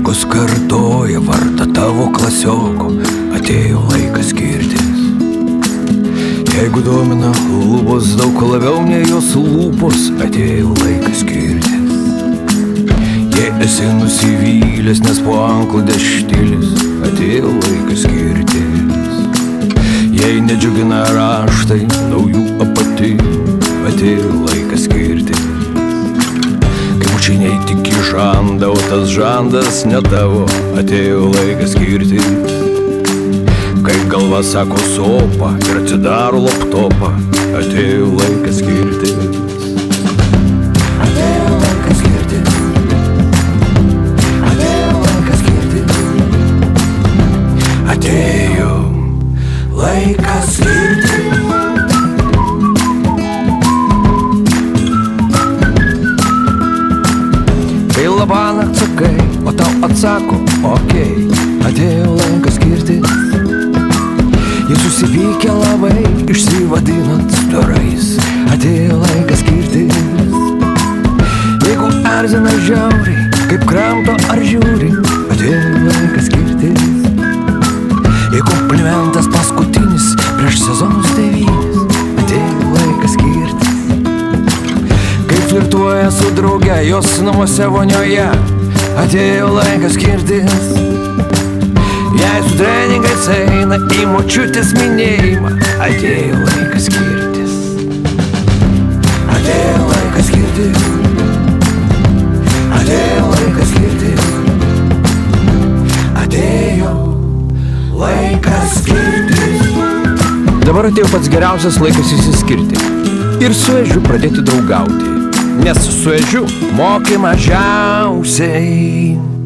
Draugos kartoja vardą tavo klasioko, atėjo laikas skirtis. Jeigu domina lūpos daug labiau nei jos lūpos, atėjo laikas skirtis. Jei esi nusivylęs, nes po anklodės štilis, atėjo laikas skirtis. Jei nedžiugina raštai naujų apatijų, atėjo laikas skirtis. Kai bučiniai tik į žandą, o tas žandas ne tavo, atėjo laikas skirtis. Kai galva sako sopa ir atsidaro laptopą, atėjo laikas skirtis. Atėjo laikas skirtis. Atėjo laikas skirtis. Atėjo laikas skirtis. Kai labanakt sakai, o tau atsako, okei, atėjo laikas skirtis. Jie susipykę labai, išsivadinant storais, atėjo laikas skirtis. Jeigu erzina žiauriai, kaip kramto ar žiūri, atėjo laikas skirtis. Jei komplimentas paskutinis prieš sezonus 9, atėjo laikas skirtis. Kai flirtuoja su drauge, jos namuose vonioje, atėjo laikas skirtis. Jei su treningais eina į močiutės minėjimą, atėjo laikas skirtis. Atėjo laikas skirtis. Atėjo laikas skirtis. Atėjo laikas skirtis. Dabar atėjo pats geriausias laikas išsiskirti ir su ežiu pradėti draugauti, nes su ežiu moki mažiausiai.